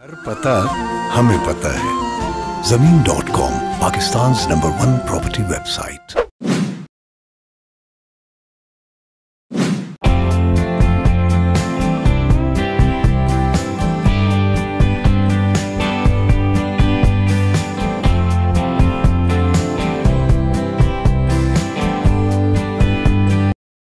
पता हमें पता है। Zameen.com, Pakistan's #1 property website.